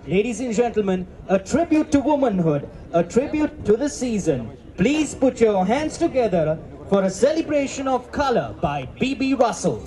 Ladies and gentlemen, a tribute to womanhood, a tribute to the season. Please put your hands together for a celebration of color by B.B. Russell.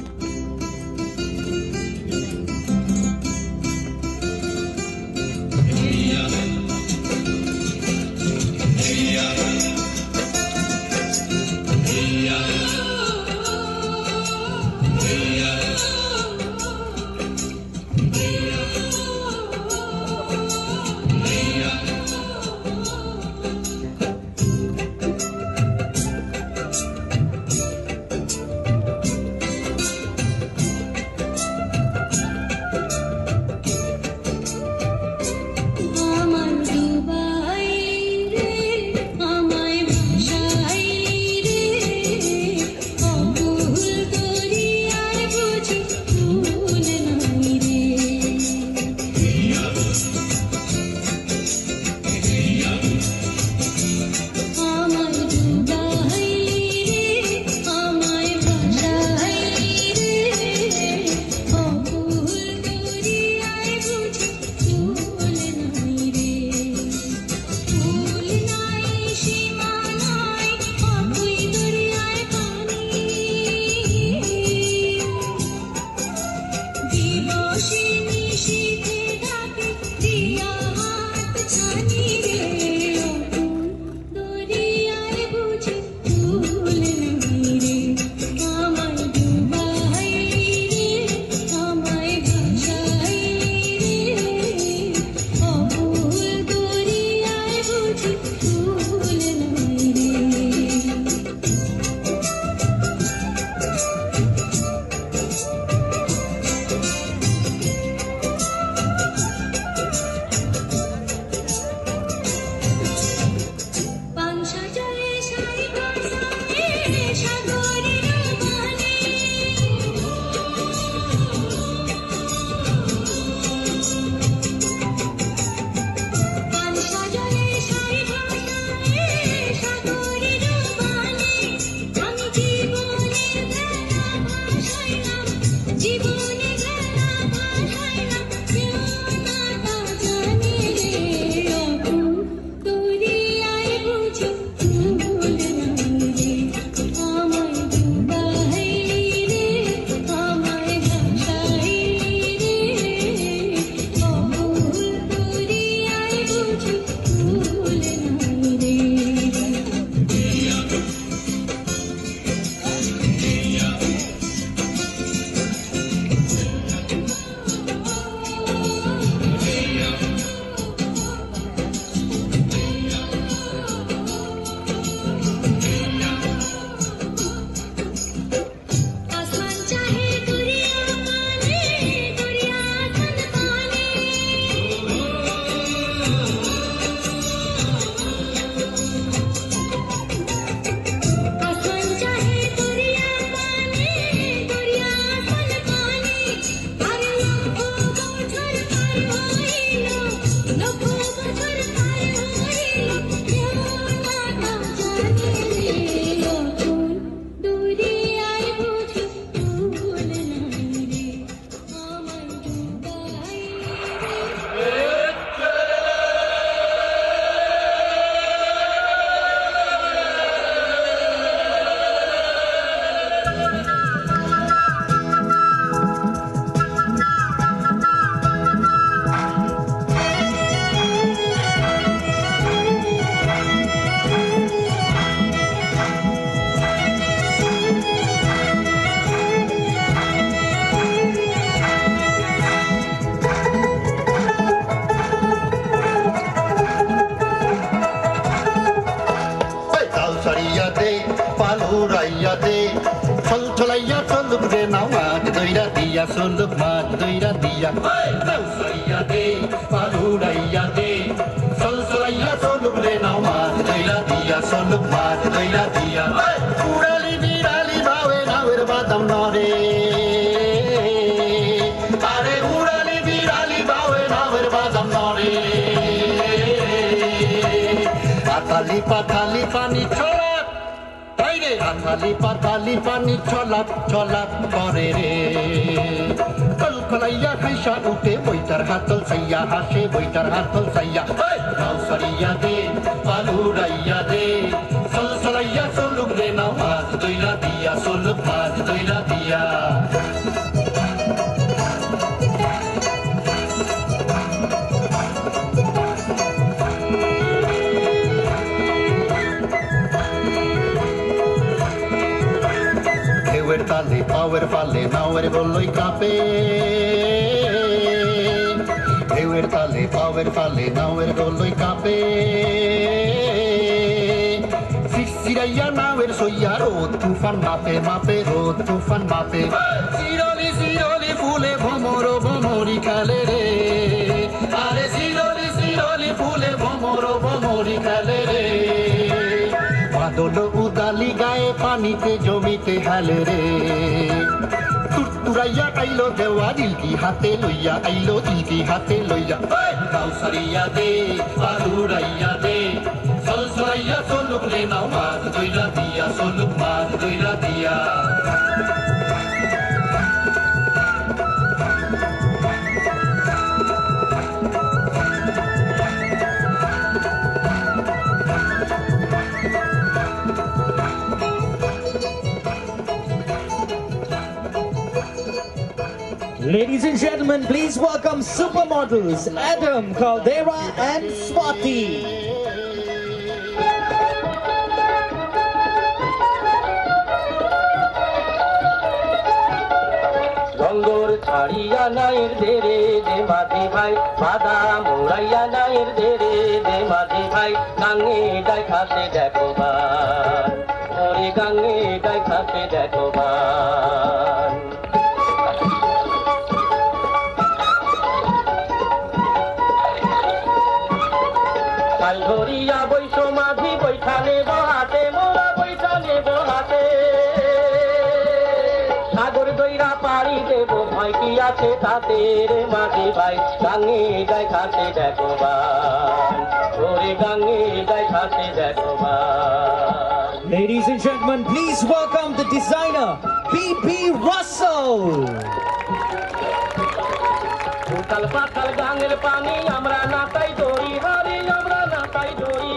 Suluk mat doira dia, Sausaria de, Paluraia de, Sausaria suluk de nau mat doira dia, Suluk mat doira dia. Urali birali bawe nawer badam nore, Are urali birali bawe nawer badam nore. Atali patali pani chorat, Taire আথালি পাতালি পানি ছলাপ ছলাপ করে রে কলকলাইয়া খাইসা উঠে বইটার হাতল সাইয়া হাসে বইটার হাতল সাইয়া নাও সরিয়া দে পালুরাইয়া দে সলসলাইয়া চলুক রে নাও মাছ দইলা দিয়া চলুক মাছ দইলা দিয়া তালে পাওয়ের পালে নাওয়ের গলই কাঁপে ঢেউয়ের তালে পাওয়ের পালে নাওয়ের গলই কাঁপে সিরাইয়া নাওয়ের সইয়া রোদ তুফান মাপে মাপে রোদ তুফান মাপে শিরলি শিরলি ফুলে ভমর ভমরি খেলে রে আরে শিরলি শিরলি ফুলে ভমর ভমরি খেলে রে বাদল উদালি গায়ে পানিতে জমিতে হেলে রে তুরতুরাইয়া আইলো দেওয়া দিলকি হাতে লইয়া আইলো দিলকি হাতে লইয়া নাও সারিয়া দে পালুরাইয়া দে সলসলাইয়া চলুক রে নাও মাছ দইলা দিয়া চলুক মাছ দইলা দিয়া Ladies and gentlemen, please welcome supermodels Adam, Caldera and Swati. রঙ্গর ছাড়িয়া নাইর দেরে দে মাঝি ভাই বাদা মোড়াইয়া নাইর দেরে দে মাঝি ভাই গাঙ্গে দেখাতে দেখো বান ওরে গাঙ্গে দেখাতে দেখো বান কাল ধরিয়া বৈশ মাঝি বৈঠানে বহাতে মোরা বৈঠানে বহাতে সাগর দইরা পাড়ি দেব ভয় কি আছে তাতে রে মাঝি ভাই গাঙ্গে দেখাতে দেখো বান ওরে গাঙ্গে দেখাতে দেখো বান Ladies and gentlemen, please welcome the designer B.B. Russell. উতাল পাতাল গাঙ্গের পানি আমরা নাতাই দড়ি হারি আমরা নাতাই দড়ি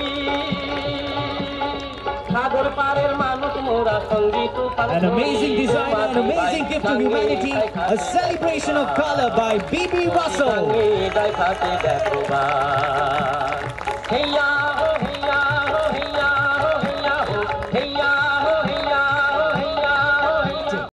সাগর পারের মানুষ মোরা সঙ্গীত An amazing designer, an amazing gift to humanity, a celebration of color by B.B. Russell. দেখাতে দেখো বান